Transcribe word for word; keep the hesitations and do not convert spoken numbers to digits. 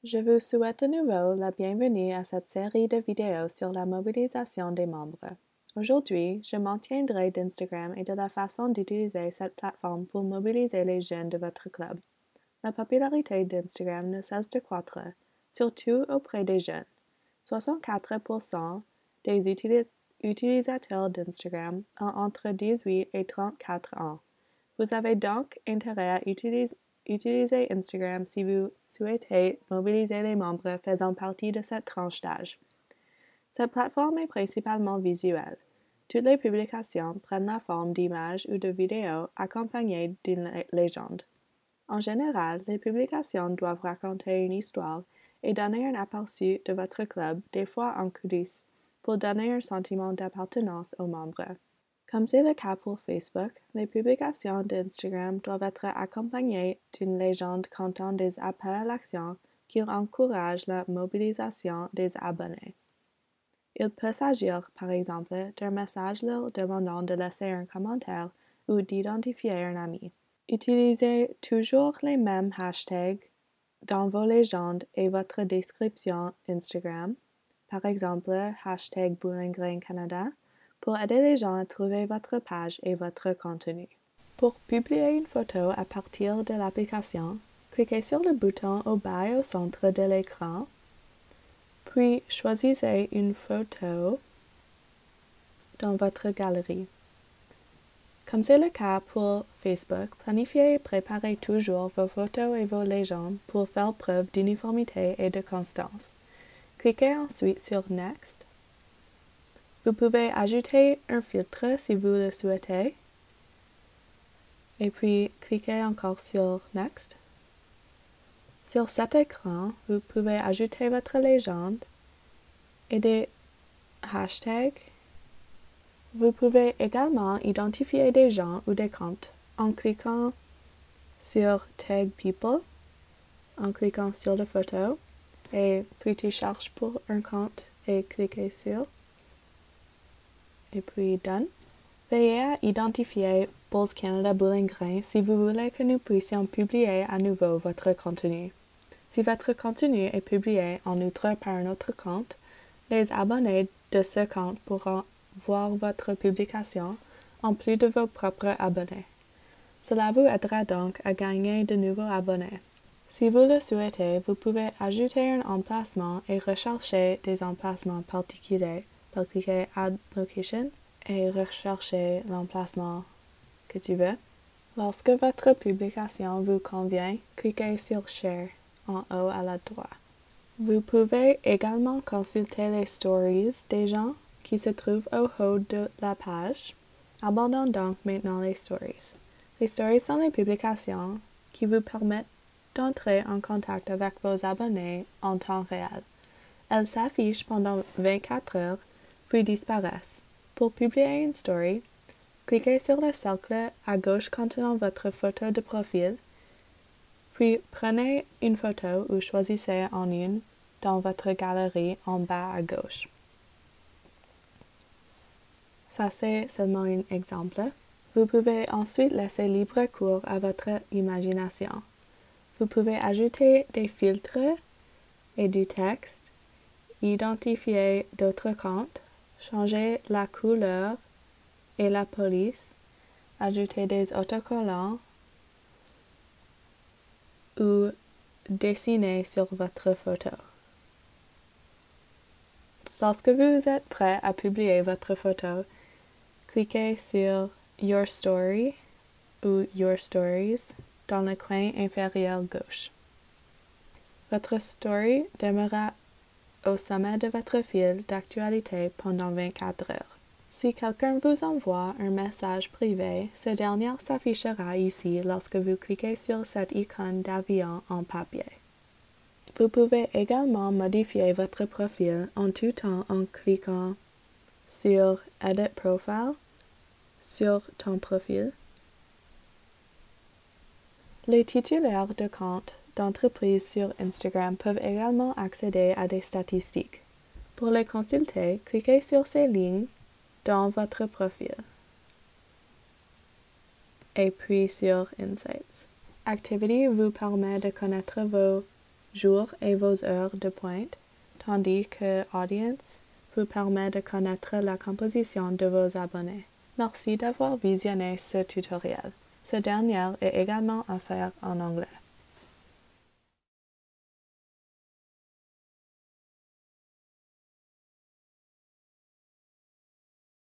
Je vous souhaite de nouveau la bienvenue à cette série de vidéos sur la mobilisation des membres. Aujourd'hui, je m'en tiendrai d'Instagram et de la façon d'utiliser cette plateforme pour mobiliser les jeunes de votre club. La popularité d'Instagram ne cesse de croître, surtout auprès des jeunes. soixante-quatre pour cent des utilis- utilisateurs d'Instagram ont entre dix-huit et trente-quatre ans. Vous avez donc intérêt à utiliser Utilisez Instagram si vous souhaitez mobiliser les membres faisant partie de cette tranche d'âge. Cette plateforme est principalement visuelle. Toutes les publications prennent la forme d'images ou de vidéos accompagnées d'une légende. En général, les publications doivent raconter une histoire et donner un aperçu de votre club, des fois en coulisses, pour donner un sentiment d'appartenance aux membres. Comme c'est le cas pour Facebook, les publications d'Instagram doivent être accompagnées d'une légende comptant des appels à l'action qui encouragent la mobilisation des abonnés. Il peut s'agir, par exemple, d'un message leur demandant de laisser un commentaire ou d'identifier un ami. Utilisez toujours les mêmes hashtags dans vos légendes et votre description Instagram, par exemple hashtag Bowling Green Canada, pour aider les gens à trouver votre page et votre contenu. Pour publier une photo à partir de l'application, cliquez sur le bouton au bas et au centre de l'écran, puis choisissez une photo dans votre galerie. Comme c'est le cas pour Facebook, planifiez et préparez toujours vos photos et vos légendes pour faire preuve d'uniformité et de constance. Cliquez ensuite sur Next. Vous pouvez ajouter un filtre si vous le souhaitez. Et puis, cliquez encore sur Next. Sur cet écran, vous pouvez ajouter votre légende et des hashtags. Vous pouvez également identifier des gens ou des comptes en cliquant sur Tag People, en cliquant sur la photo, et puis tu cherches pour un compte et cliquez sur, et puis Done. Veuillez à identifier Bulls Canada Bowling Green si vous voulez que nous puissions publier à nouveau votre contenu. Si votre contenu est publié en outre par un autre compte, les abonnés de ce compte pourront voir votre publication en plus de vos propres abonnés. Cela vous aidera donc à gagner de nouveaux abonnés. Si vous le souhaitez, vous pouvez ajouter un emplacement et rechercher des emplacements particuliers par cliquer Add Location et rechercher l'emplacement que tu veux. Lorsque votre publication vous convient, cliquez sur Share en haut à la droite. Vous pouvez également consulter les stories des gens qui se trouvent au haut de la page. Abordons donc maintenant les stories. Les stories sont les publications qui vous permettent d'entrer en contact avec vos abonnés en temps réel. Elles s'affichent pendant vingt-quatre heures, puis disparaissent. Pour publier une story, cliquez sur le cercle à gauche contenant votre photo de profil, puis prenez une photo ou choisissez en une dans votre galerie en bas à gauche. Ça, c'est seulement un exemple. Vous pouvez ensuite laisser libre cours à votre imagination. Vous pouvez ajouter des filtres et du texte, identifier d'autres comptes, changer la couleur et la police, ajouter des autocollants ou dessiner sur votre photo. Lorsque vous êtes prêt à publier votre photo, cliquez sur Your Story ou Your Stories dans le coin inférieur gauche. Votre story demeurera au sommet de votre fil d'actualité pendant vingt-quatre heures. Si quelqu'un vous envoie un message privé, ce dernier s'affichera ici lorsque vous cliquez sur cette icône d'avion en papier. Vous pouvez également modifier votre profil en tout temps en cliquant sur Edit Profile sur ton profil. Les titulaires de comptes d'entreprise sur Instagram peuvent également accéder à des statistiques. Pour les consulter, cliquez sur ces lignes dans votre profil et puis sur Insights. Activity vous permet de connaître vos jours et vos heures de pointe, tandis que Audience vous permet de connaître la composition de vos abonnés. Merci d'avoir visionné ce tutoriel. Ce dernier est également à faire en anglais.